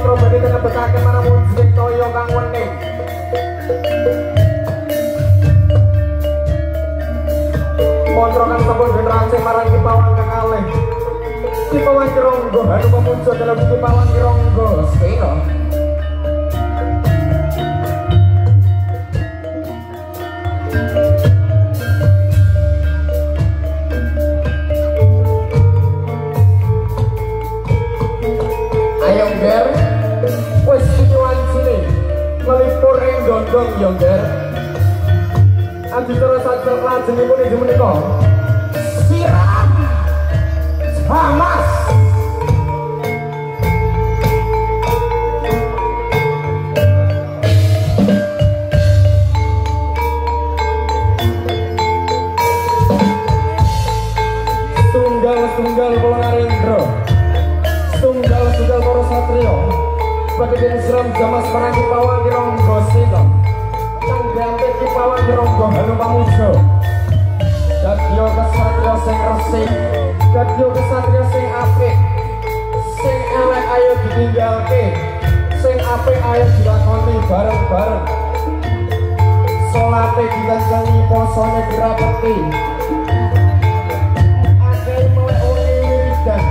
Nitro badhe kenebetake manamun sing toyo kang wening. Montro kang sampun generasi marang Kipawang kang kalih. Kipawang Kironggo anu pamuja dalam Kipawang Kironggo Seno. Ger, wes tujuan sini melipur ing gondong yo ger. Adi terus aja lajeng ibu nih menika. Siram, Hamas. Tunggal Ponarendra. Tunggal para satrio bagian siram jamas marang Kipawang Kironggo Seno kang ganti Kipawang Kironggo Hanu Pamuja dadya kesatria sing resik dadya kesatria sing apik sing elek ayo ditinggalke sing apik ayo dilakoni bareng-bareng salate dilanjani posone dirapeti akeh mulai wiridan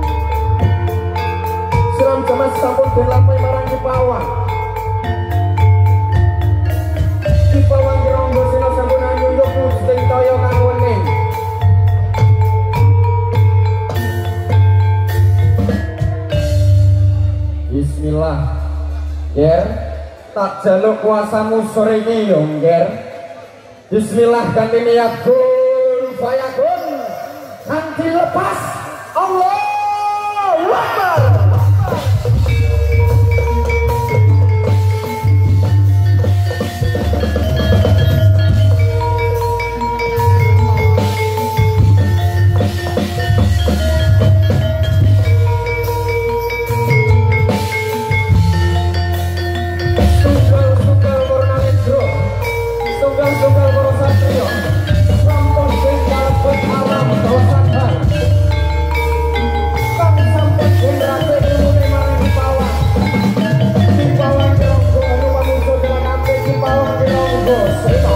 siram jaman sampun den lampahi marang Kipawang. Kipawang Kironggo Seno sampun nyuyuk wujuding toya kang wening. Bismillah. Ger, tak jaluk kuasamu sore ini yo, Ger. Bismillah ganti niat kun fayakun. Kanthi lepas Allahu Akbar. Tunggal para satrio sampun den kalebet alam bawah sadar kang sampun den rasa ilmune marang Kipawang Kipawang Kironggo anu pamuja dilakake Kipawang Kironggo Seno.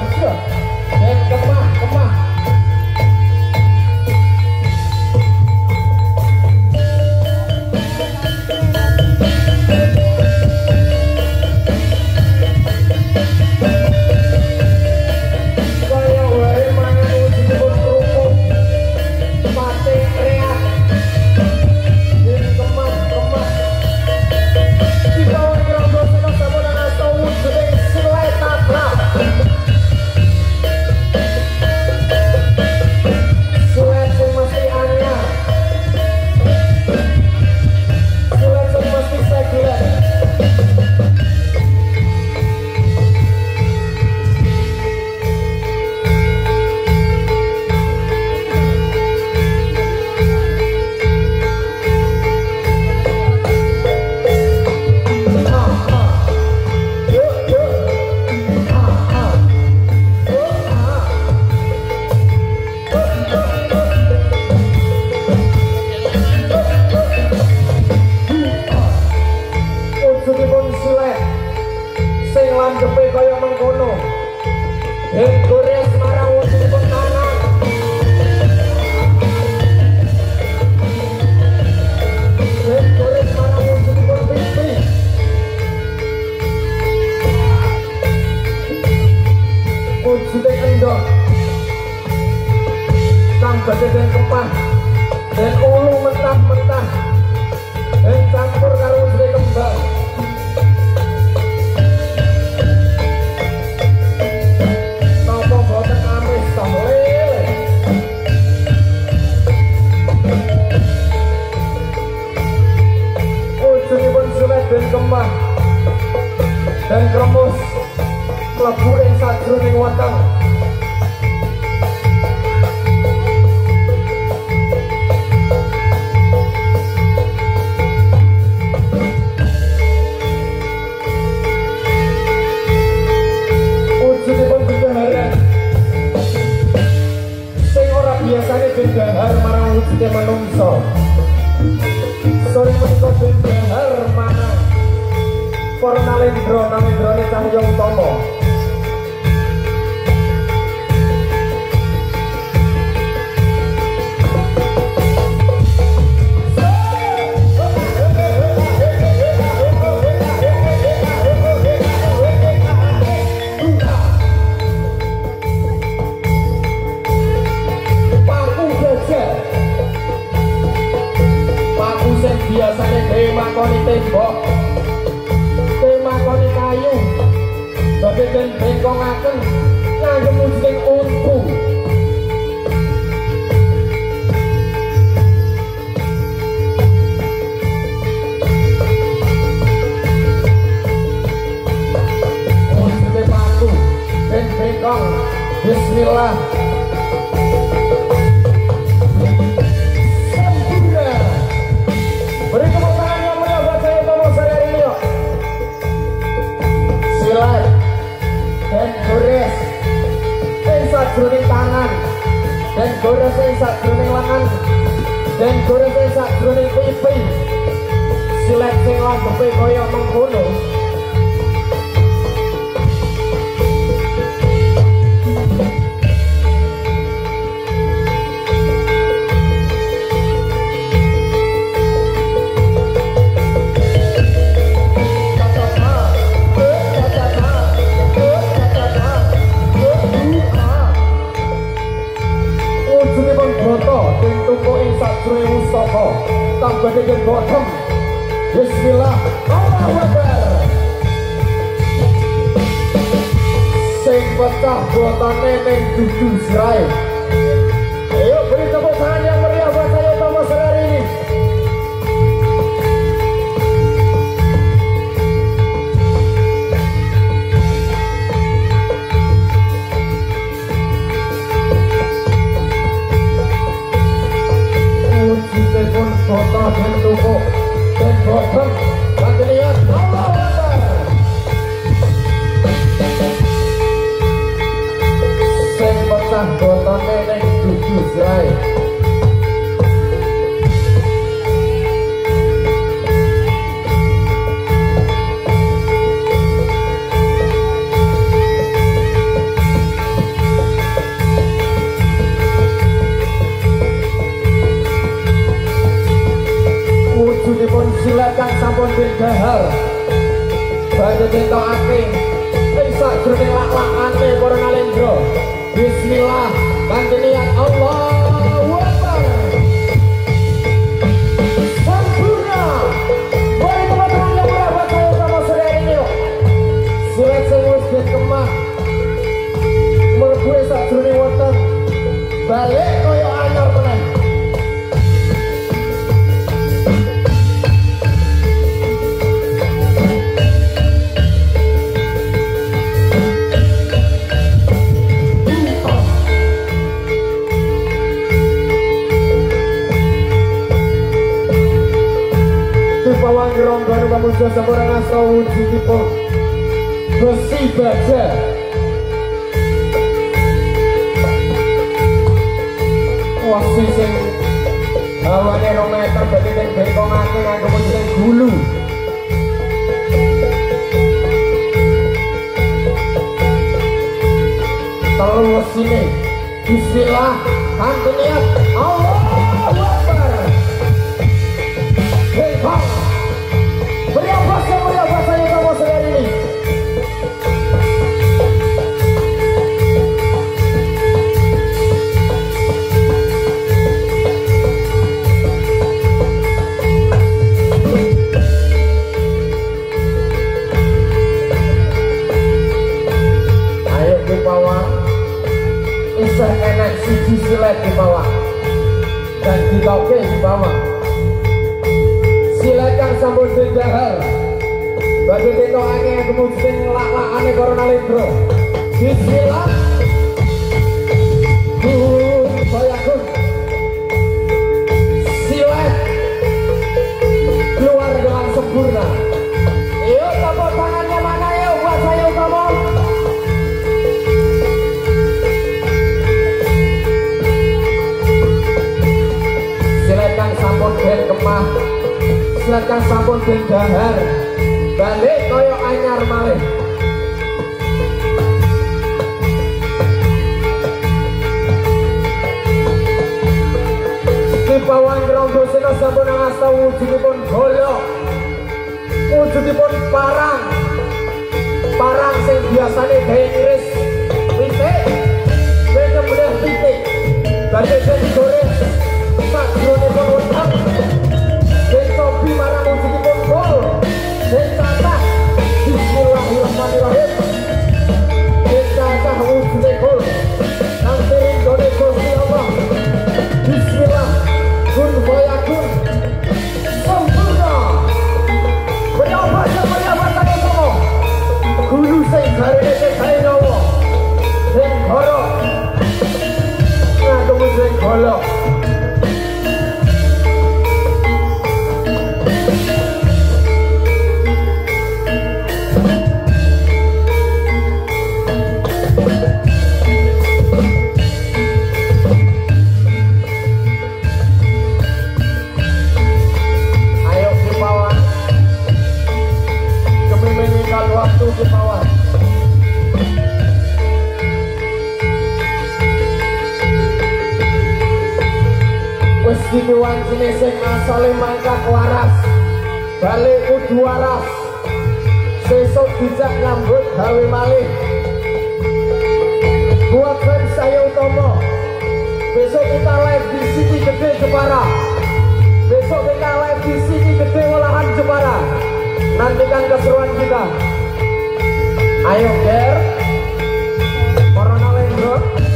Dan kemah dan kemah dan ulu mentah-mentah dan campur karo unsur kembang. Nopo boten amis toh lele. Ujungipun sulet dan kemah dan kremus mlebu ing sajroning weteng. Wujudipun bendaharan sing ora biasane bendahar marang wujude manungsa. Sore menika bendahar marang para nalendra nalendrane cahya utama. Biasanya gawe makoni tembok, gawe makoni kayu, tapi den bengkongaken nganggo musik untu. Musik paku, den bengkong, bismillah. Beri tepuk tangan yang meriah buat saya Tomo sore hari ini yuk. Silat dan gores ing sajroning tangan dan gores ing sajroning lengan dan gores ing sajroning pipi. Silat sing lambepe kaya mengkono. Sajroning Mustafa tambah dengan bottom. Bismillah, Allahu Akbar. Sing pecah botone ning dudu sirahe. Ayo beri tepuk tangan yang meriah buat saya Tomo sore hari ini. Wujudipun botol dan tukuk dan botol nanti lihat Allahu Akbar. Sing pecah botolnya ning dudu sirahe. Wujudipun silat kang sampun bendahar badhe ditokake ing sajroning lak-lakane para nalendra. Bismillah, kanthi niat Allahu Akbar. Sempurna. Mari teman-teman yang merawat saya sama sore hari ini yuk. Silat sing wis dikemah mlebu ing sajroning weteng balik kaya anyar meneh. Pawang rombongan pemuda sampurna asta wujudipun besi baja. Wasi sing hawane 2 meter berarti ning bengkongake nganggo musik gulu. Telu wesine bismillah kanthi niat Allahu Akbar. Bengkong meriah saya Tomo sore hari ini. dan ditoke di bawah. Silakan sambut dendahar bagi ditokake kemudian lak-lakane Corona Libro. Bismillah. Bayakun silet keluar dengan sempurna. Yuk tepuk tangannya mana yuk buat saya Utomo. Silakan sampun ben kemah, silakan sampun ben dahar, balik koyo anyar malih. Pawang Ronggo Sena sampun ngasta wujudipun golok, wujudipun parang, parang sing biasane gawe iris pitik, ben bener pitik, badhe digoreng sakjroning wedang, ben topi marang wujudipun gol, ben cacat, bismillahirrahmanirrahim, ben cacat wujudipun gol, nang piring gone Gusti Allah, bismillah. Kun bayakun sempurna. Berapa tadi semua? Guru sing garene saya nyawa. Sing gorok. Nah, tunggu sing golok. Waktu di bawah. Wes diwan jenis sing asale mangkat waras, balik kudu waras. Sesuk dijak nyambut gawe malih. Buat fans saya Utomo, besok kita live di sini gede Jepara. Besok kita live di sini gede olahan Jepara. Nantikan keseruan kita. Ayo Ger, Corona Libro.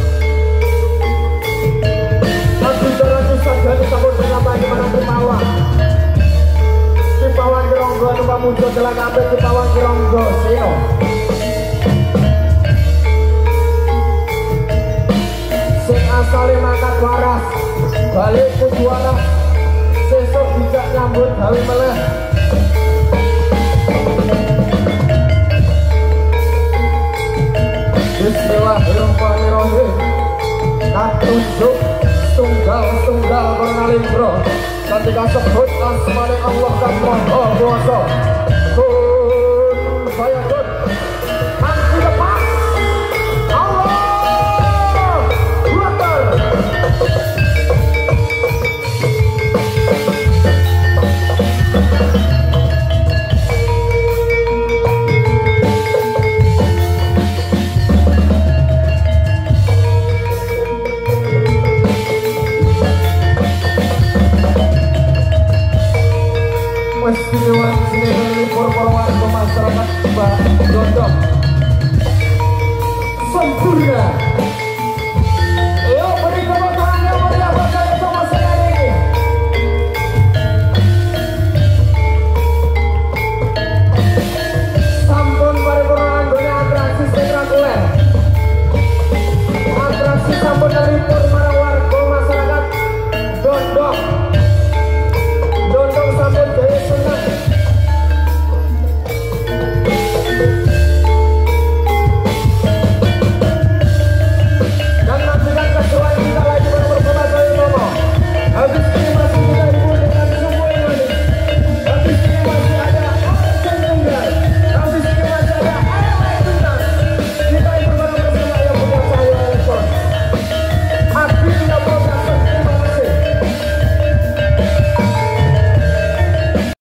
Aku jalan sadari sambut dengan bagaimana Kipawang. Kipawang Ronggo numpak muncul jalan kabeh Kipawang Ronggo Seno. Sing asale mangkat waras, balik kudu waras. Sesuk dijak nyambut gawe meleh. Bismillahirrahmanirrahim. Katunjuk tunggal-tunggal Corona Libro ketika sebut asmane Allah dan Maha Kuasa. Kun fayakun. Angki depan Allah Akbar. Dewan sini warga masyarakat Dondong sempurna. Ayo beri tepuk tangan yang meriah buat saya sama saya ini. Sampun paripurna anggone atraksi spektakuler. Atraksi sampun dari para warga masyarakat Dondong